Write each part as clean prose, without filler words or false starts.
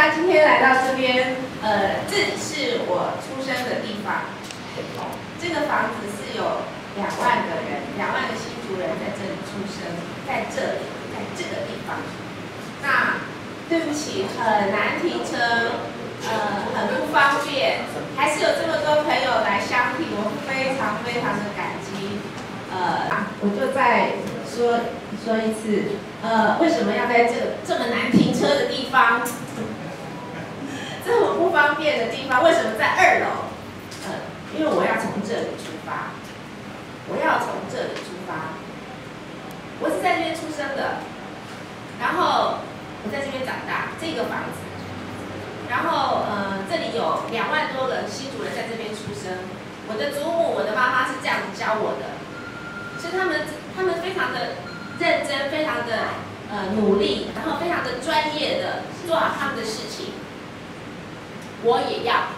家今天来到这边，这里是我出生的地方。这个房子是有2万个人，2万个新竹人在这里出生，在这里，在这个地方。那对不起，很难停车，很不方便，还是有这么多朋友来相挺，我非常非常的感激。我就再说一次，为什么要在这么难停车的地方，这么不方便的地方，为什么在2楼？因为我要从这里出发，我要从这里出发。我是在这边出生的，然后我在这边长大，这个房子，然后这里有2万多个新竹人在这边出生。我的祖母、我的妈妈是这样子教我的，是他们非常的认真，非常的努力，然后非常的专业的做好他们的事情。我也要。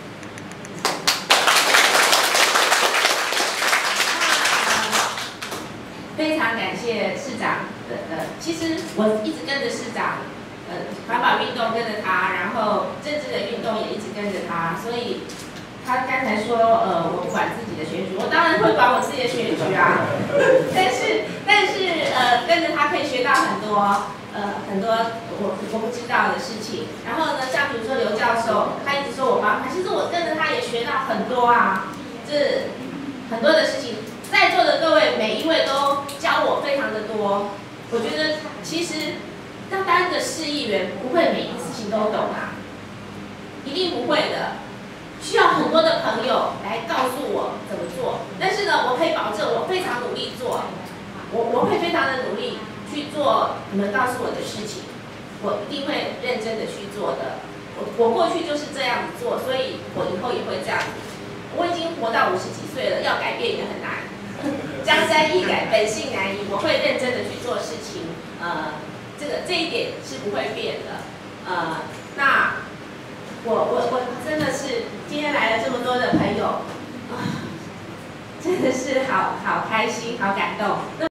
非常感谢市长其实我一直跟着市长，环保运动跟着他，然后政治的运动也一直跟着他，所以他刚才说我不管自己的选举，我当然会管我自己的选举啊，但是跟着他可以学到很多我不知道的事情。然后呢，像比如说刘教授，他一直说我帮他，其实我跟着他也学到很多啊，这很多的事情。在座的各位，每一位都教我非常的多。我觉得其实要当一个市议员，不会每一件事情都懂啊，一定不会的。需要很多的朋友来告诉我怎么做。但是呢，我可以保证我非常努力做，我会非常的努力去做你们告诉我的事情，我一定会认真的去做的。我过去就是这样子做，所以我以后也会这样子。我已经活到50几岁了，要改变也很难。江山易改，本性难移。我会认真的去做事情，这一点是不会变的。那我真的是今天来了这么多的朋友，真的是好开心，好感动。